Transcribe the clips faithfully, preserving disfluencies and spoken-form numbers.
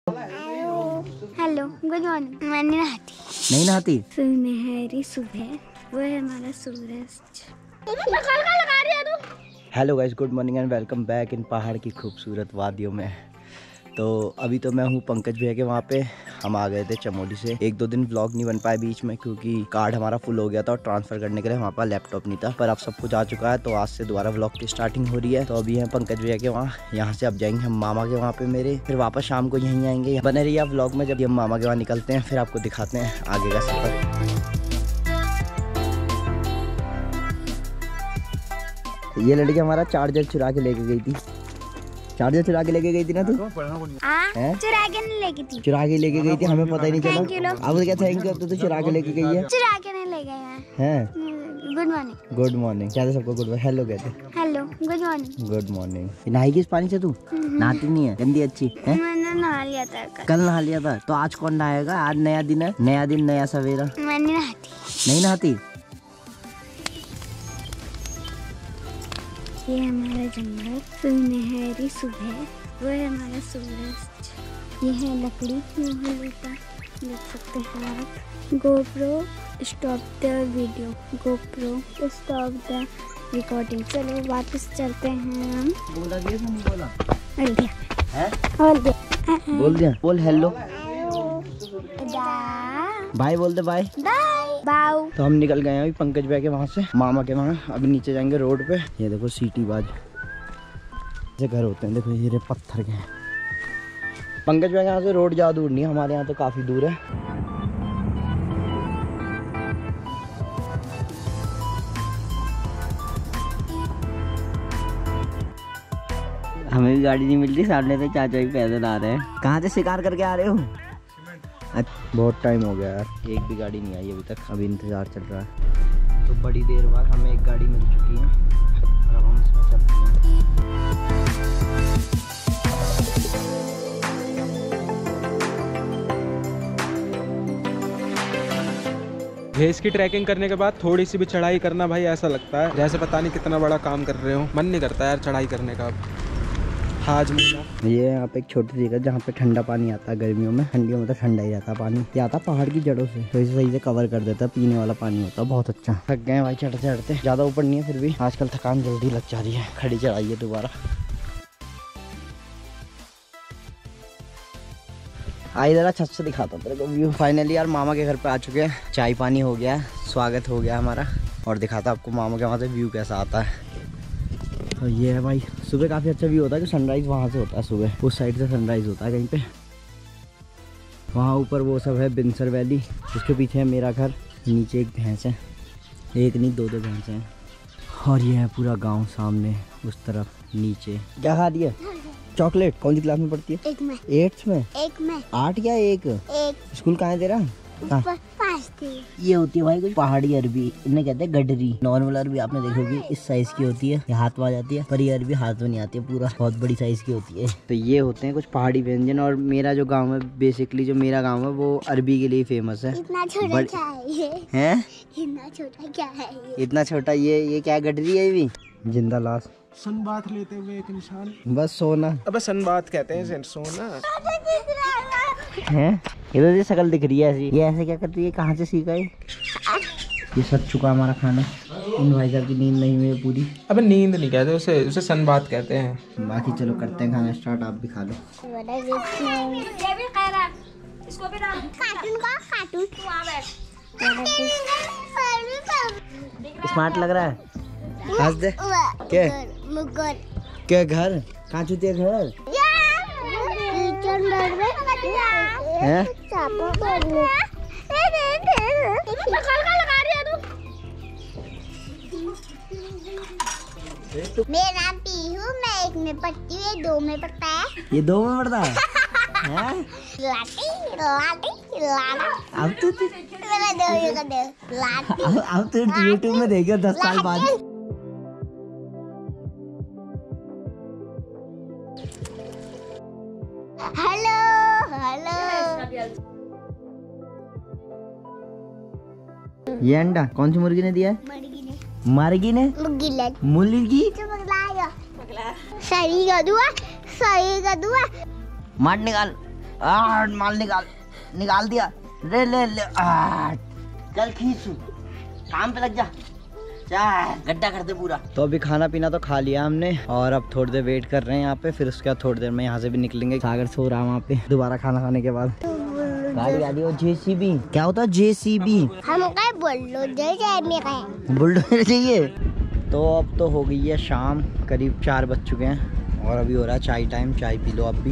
Hello good morning. मैं नहीं नहाती। नहीं नहाती? सुनहरी सुबह, वो है हमारा सूरज। Hello guys, good morning and welcome back इन पहाड़ की खूबसूरत वादियों में। तो अभी तो मैं हूँ पंकज भैया के वहाँ पे। हम आ गए थे चमोली से। एक दो दिन व्लॉग नहीं बन पाए बीच में क्योंकि कार्ड हमारा फुल हो गया था और ट्रांसफर करने के लिए हमारे पास लैपटॉप नहीं था। पर अब सब कुछ आ चुका है तो आज से दोबारा व्लॉग की स्टार्टिंग हो रही है। तो अभी हैं पंकज भैया के वहाँ। यहाँ से अब जाएंगे हम मामा के वहाँ पे मेरे, फिर वापस शाम को यहीं आएंगे। बने रहिए आप व्लॉग में। जब हम मामा के वहाँ निकलते हैं फिर आपको दिखाते हैं आगे का सफर। ये लड़की हमारा चार्जर चुरा के लेके गई थी। चार्जर चुरा के लेके गई थी ना तू? चुरा के नहीं लेके थी। चुरा के लेके गई थी, हमें पता ही नहीं चला। अब क्या थैंक यू, अब तो तू चुरा के लेके गई है। चुरा के नहीं ले गए हैं। Good morning. गुड मॉर्निंग कहते सबको गुड हेलो कहते। Hello good morning. Good morning. नहाई किस पानी से तू? नहाती नहीं है, गंदी अच्छी है। मैंने नहा लिया था कल। कल नहा लिया था तो आज कौन नहाएगा? आज नया दिन है, नया दिन नया सवेरा। मैं नहीं नहाती। नहीं नहाती? ये हमारा जंगल, सुनहरी सुबह, वो है हमारा सूरज। ये है लकड़ी, यहाँ लेटा देख सकते हैं आप। GoPro stop the video, GoPro stop the recording. चलो वापस चलते हैं हम। बोला दिया नहीं बोला? बोल दिया है? बोल दिया बोल दिया। बोल हेलो बाय बाय बोल दे। Bye bye. तो हम निकल गए हैं अभी पंकज भाई के वहाँ से, मामा के वहाँ। अभी नीचे जाएंगे रोड पे। ये देखो सीटी बाज ये घर होते हैं, देखो ये रे पत्थर के हैं। पंकज भाई के यहाँ से रोड ज़्यादा दूर नहीं है, हमारे यहाँ तो काफ़ी दूर है। हमें भी गाड़ी नहीं मिल रही, सामने से चाचा भी पैदल आ रहे हैं। कहाँ से शिकार करके आ रहे हो? बहुत टाइम हो गया यार, एक भी गाड़ी नहीं आई अभी तक। अभी इंतज़ार चल रहा है। तो बड़ी देर बाद हमें एक गाड़ी मिल चुकी है और अब हम इसमें चलते हैं। भेस की ट्रैकिंग करने के बाद थोड़ी सी भी चढ़ाई करना भाई ऐसा लगता है जैसे पता नहीं कितना बड़ा काम कर रहे हो। मन नहीं करता यार चढ़ाई करने का। आज ये यहाँ पे एक छोटी जगह जहाँ पे ठंडा पानी आता है गर्मियों में, ठंडियों में तो ठंडा ही रहता है पानी। ये आता पहाड़ की जड़ों से तो इसे सही से कवर कर देता है, पीने वाला पानी होता है। बहुत अच्छा। थक गए भाई चढ़ते चढ़ते, ज्यादा ऊपर नहीं है फिर भी आजकल थकान जल्दी लग जा रही है। खड़ी चढ़ाई है दोबारा। आई जरा छत से दिखाता हूँ तेरे को व्यू। फाइनली यार मामा के घर पे आ चुके हैं, चाय पानी हो गया, स्वागत हो गया हमारा। और दिखाता आपको मामा के वहाँ से व्यू कैसा आता है। तो ये है भाई, सुबह काफ़ी अच्छा व्यू होता है कि सनराइज़ वहाँ से होता है। सुबह उस साइड से सनराइज़ होता है कहीं पे। वहाँ ऊपर वो सब है बिनसर वैली, उसके पीछे है मेरा घर। नीचे एक भैंस है, एक नहीं दो दो भैंस हैं। और ये है पूरा गांव सामने उस तरफ नीचे। क्या खा दिया? चॉकलेट। कौन सी क्लास में पढ़ती है? एक में। एट्थ में? एक में। आठ या एक? एक। स्कूल कहाँ है तेरा? ये होती है भाई कुछ पहाड़ी अरबी, इन्हें कहते हैं गडरी। नॉर्मल अरबी आपने देखी होगी इस साइज की होती है, ये हाथ में आ जाती है। पर ये अरबी हाथ में नहीं आती है, पूरा बहुत बड़ी साइज की होती है। तो ये होते हैं कुछ पहाड़ी व्यंजन। और मेरा जो गांव है, बेसिकली जो मेरा गांव है वो अरबी के लिए फेमस है। इतना छोटा क्या है ये? हैं? इतना छोटा क्या है ये? इतना छोटा ये ये क्या गडरी है? ये भी जिंदा लाश। सनबाथ लेते हुए एक इंसान, बस सोना। अबे सनबाथ कहते हैं सोना है। इधर ये शकल दिख रही है ऐसी। ये ऐसे क्या करती है? कहाँ से सीखा है? ये सच चुका हमारा खाना। इन भाई साहब की नींद नहीं हुई है पूरी। अबे नींद नहीं कहते उसे, उसे सनबाथ कहते हैं। बाकी चलो करते हैं खाना स्टार्ट, आप भी खा लो। स्मार्ट लग रहा है, हंस दे। क्या क्या घर कहाँ छूती है? घर है? मेरा नाम पीहू, मैं एक में पढ़ती हूँ, ये दो में पढ़ता है। ये दो में पढ़ता है? हैं? लाटी लाटी लाटी। अब तो तू मेरा दो ही कर दे लाटी। अब अब तो यूट्यूब में देखेगा दस साल बाद। Hello hello. ये अंडा कौन सी मुर्गी ने दिया है? मुर्गी ने। मुर्गी ने? मुर्गी ले। मुर्गी? सही का दुआ, सही का दुआ। मार निकाल। आ माल निकाल निकाल दिया। ले ले ले आ, चल खींच काम पे लग जा, गड्ढा कर दे पूरा। तो अभी खाना पीना तो खा लिया हमने और अब थोड़ी देर वेट कर रहे हैं यहाँ पे, फिर उसके बाद थोड़ी देर में यहाँ से भी निकलेंगे। सागर सो रहा है वहाँ पे दोबारा खाना खाने के बाद। गाड़ी आ रही है जेसीबी। क्या होता है जेसीबी? हम क्या बुलडोजर बुलडोजर चाहिए। तो अब तो हो गई है शाम, करीब चार बज चुके हैं और अभी हो रहा है चाय टाइम। चाय पी लो आप भी।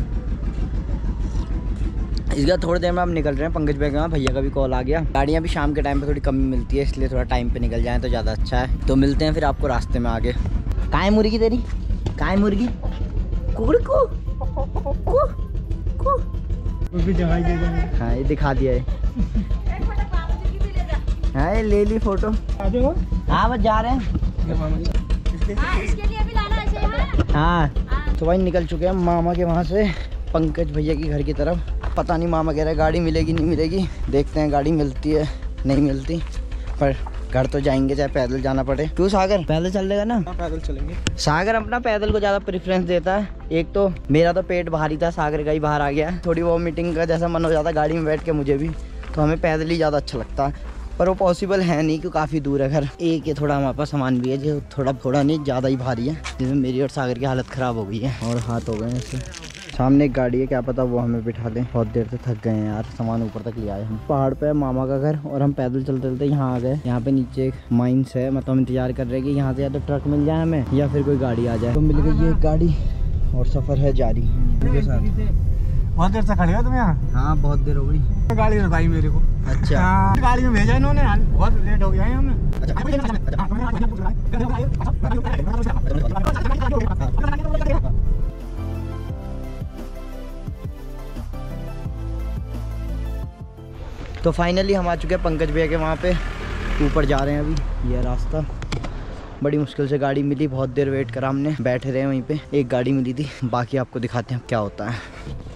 इसके बाद थोड़ी देर में हम निकल रहे हैं पंकज भाई का, भैया का भी कॉल आ गया। गाड़ियाँ भी शाम के टाइम पे थोड़ी कमी मिलती है, इसलिए थोड़ा टाइम पे निकल जाएं तो ज़्यादा अच्छा है। तो मिलते हैं फिर आपको रास्ते में आगे। कहाँ है मुर्गी तेरी? कहाँ है मुर्गी? कुकड़ को को को हाँ ये दिखा दिया है। हाँ ये ले ली फोटो। हाँ बस जा रहे हैं। हाँ तो भाई निकल चुके हैं मामा के वहाँ से पंकज भैया की घर की तरफ। पता नहीं मामा कह रहे गाड़ी मिलेगी नहीं मिलेगी, देखते हैं गाड़ी मिलती है नहीं मिलती, पर घर तो जाएंगे चाहे पैदल जाना पड़े। क्यों सागर पैदल चल लेगा ना? पैदल चलेंगे। सागर अपना पैदल को ज़्यादा प्रेफरेंस देता है। एक तो मेरा तो पेट भारी था, सागर का ही बाहर आ गया, थोड़ी वो मीटिंग का जैसा मन हो जाता गाड़ी में बैठ के मुझे भी, तो हमें पैदल ही ज़्यादा अच्छा लगता है। पर वो पॉसिबल है नहीं क्योंकि काफ़ी दूर है घर। एक ये थोड़ा हमारे पास सामान भी है जो थोड़ा थोड़ा नहीं ज़्यादा ही भारी है, जिसमें मेरी और सागर की हालत ख़राब हो गई है और हाथ हो गए हैं इससे। सामने एक गाड़ी है, क्या पता वो हमें बिठा दें। बहुत देर से थक गए हैं यार, सामान ऊपर तक ले आए हम। पहाड़ पे है मामा का घर और हम पैदल चलते चलते यहाँ आ गए। यहाँ पे नीचे एक माइंस है, मतलब हम इंतजार कर रहे हैं कि यहाँ से या तो ट्रक मिल जाए हमें या फिर कोई गाड़ी आ जाए। तो मिल गई ये एक गाड़ी और सफ़र है जारी उनके साथ। बहुत देर से खड़े हो तुम यहाँ? हाँ बहुत देर हो गई। गाड़ी रुकाई मेरे को। अच्छा हाँ, गाड़ी में भेजा इन्होंने, बहुत लेट हो गया है हमें। तो फाइनली हम आ चुके हैं पंकज भैया के वहाँ पे, ऊपर जा रहे हैं अभी। यह रास्ता बड़ी मुश्किल से गाड़ी मिली, बहुत देर वेट करा हमने, बैठे रहे वहीं पे। एक गाड़ी मिली थी, बाकी आपको दिखाते हैं क्या होता है।